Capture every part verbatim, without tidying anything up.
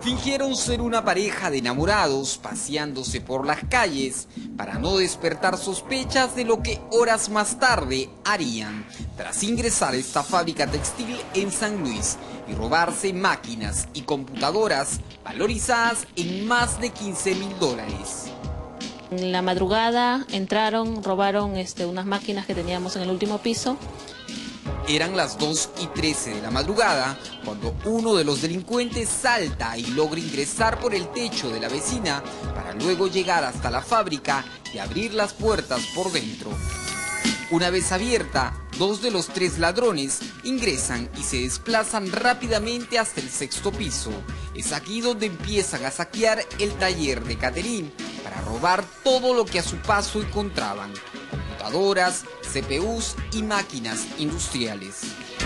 Fingieron ser una pareja de enamorados paseándose por las calles para no despertar sospechas de lo que horas más tarde harían tras ingresar a esta fábrica textil en San Luis y robarse máquinas y computadoras valorizadas en más de quince mil dólares. En la madrugada entraron, robaron este, unas máquinas que teníamos en el último piso. Eran las dos y trece de la madrugada cuando uno de los delincuentes salta y logra ingresar por el techo de la vecina para luego llegar hasta la fábrica y abrir las puertas por dentro. Una vez abierta, dos de los tres ladrones ingresan y se desplazan rápidamente hasta el sexto piso. Es aquí donde empiezan a saquear el taller de Catherine para robar todo lo que a su paso encontraban: computadoras, C P Us y máquinas industriales.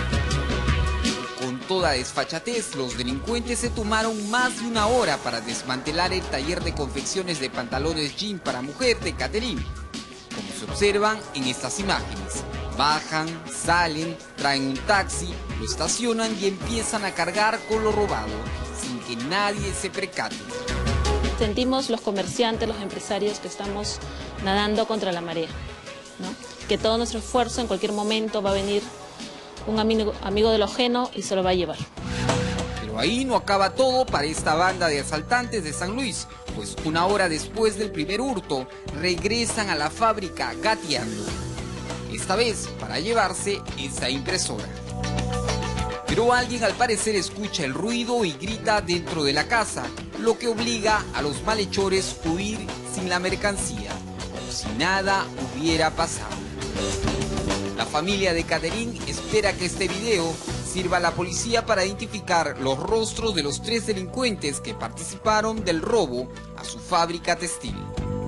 Con toda desfachatez, los delincuentes se tomaron más de una hora para desmantelar el taller de confecciones de pantalones jean para mujer de Catherine. Como se observan en estas imágenes, bajan, salen, traen un taxi, lo estacionan y empiezan a cargar con lo robado, sin que nadie se percate. Sentimos los comerciantes, los empresarios que estamos nadando contra la marea, ¿no? Que todo nuestro esfuerzo en cualquier momento va a venir un amigo, amigo de lo ajeno y se lo va a llevar. Pero ahí no acaba todo para esta banda de asaltantes de San Luis, pues una hora después del primer hurto regresan a la fábrica gateando, esta vez para llevarse esa impresora. Pero alguien al parecer escucha el ruido y grita dentro de la casa, lo que obliga a los malhechores a huir sin la mercancía, como si nada hubiera pasado. La familia de Catherine espera que este video sirva a la policía para identificar los rostros de los tres delincuentes que participaron del robo a su fábrica textil.